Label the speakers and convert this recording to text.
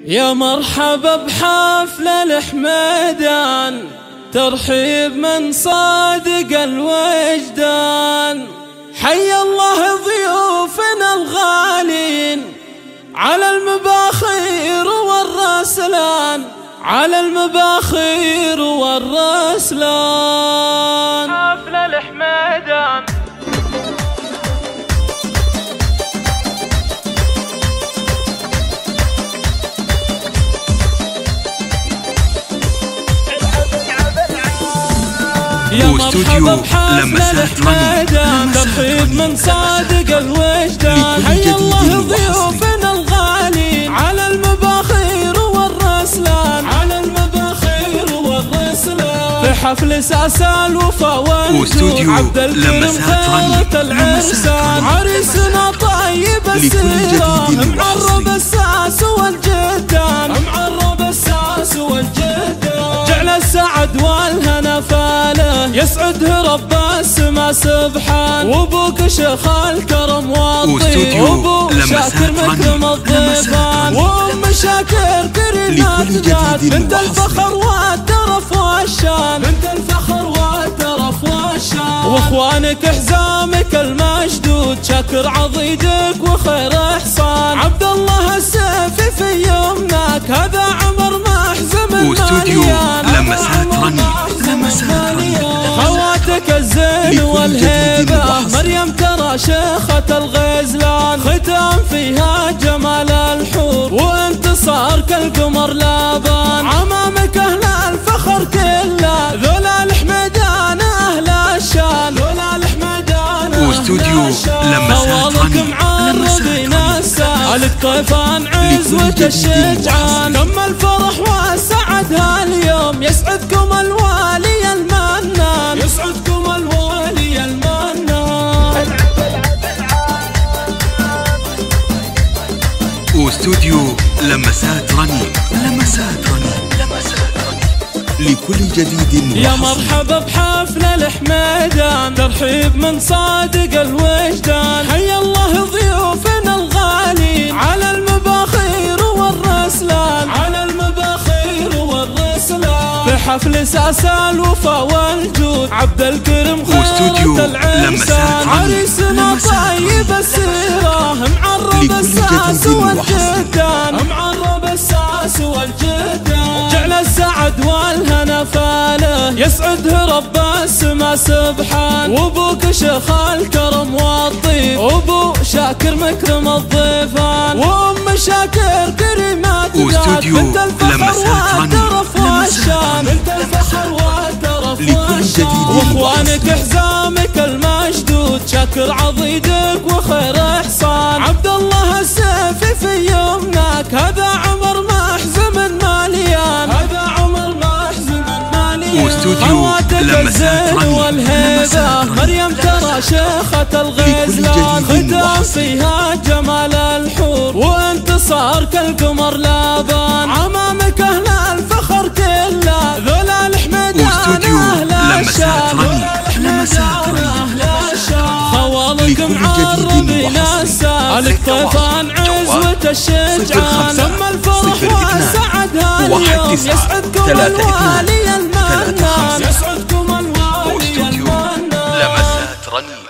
Speaker 1: يا مرحبا بحفل الحميدان، ترحيب من صادق الوجدان. حي الله ضيوفنا الغالين على المباخير والرسلان، على المباخير والرسلان. حفل الحميدان يا مرحبا بحفل الحميدان، ترحيب من صادق الوجدان. حي الله ضيوفنا الغالين على المباخير والرسلان، على المباخير والرسلان. في حفل ساسا الوفا والجود، عبد الكريم خيرة العرسان. عريسنا طيب السيرة، معرب الساس والجدان، معرب الساس والجدان. جعل السعد والهنا فاله، يسعده رب السما سبحان. وابوك شيخ الكرم والطيب، وابو شاكر مكرم الضيفان. وام شاكر كريمات ذات، بنت الفخر والترف والشان، بنت الفخر والترف والشان. واخوانك حزامك المشدود، شاكر عضيدك وخير احسان. عبد الله السيفي في يمناك، هذا عمر محزم المليان.
Speaker 2: لمسات رني، لمسات رني.
Speaker 1: خواتك الزين والهيبة، مريم ترى شيخة الغزلان. ختام فيها جمال الحور، وانتصار كالقمر لابان. عمامك اهل الفخر كله، ذولا الحميدان اهل الشان، ذولا الحميدان
Speaker 2: واستوديو لمسات رني،
Speaker 1: لك طيفان عزوة الشجعان. تم الفرح والسعد هاليوم، يسعدكم الوالي المنان، يسعدكم الوالي المنان.
Speaker 2: واستوديو لمسات رني، لمسات رني، لمسات رني. لكل جديد
Speaker 1: يا مرحبا بحفل الحميدان، ترحيب من صادق الوجدان. حي الله ضيوفنا الغالين على المباخير والرسلان، على المباخير والرسلان. في حفل ساسا الوفا والجود، عبد الكريم خيرة العرسان. عريسنا طيب السيرة، معرب الساس والجدان، معرب الساس والجدان. جعل السعد والهنا فاله، يسعده رب السما سبحان. وابوك شيخ الكرم والطيب، وابو شاكر مكرم الضيفان. وام شاكر كريمات ذات، بنت الفخر والترف والشان، بنت الفخر والترف والشان. واخوانك حزامك المشدود، شاكر عضيدك وخير احسان. عبد الله السيفي في يمناك، هذا عمر محزم مليان، هذا عمر محزم مليان. خواتك الزين والهيبة، مريم ترى شيخة الغزلان. ختام فيها جمال الحور، وانتصار كالقمر لابان. عمامك اهل الفخر كله، ذولا الحميدان اهل الشان،
Speaker 2: لمسات رني.
Speaker 1: خوالك معربين الساس، لك طيفان عزوة الشجعان. تم الفرح والسعد هاليوم، يسعدكم الوالي المنان، يسعدكم الوالي المنان.
Speaker 2: لمسات رني.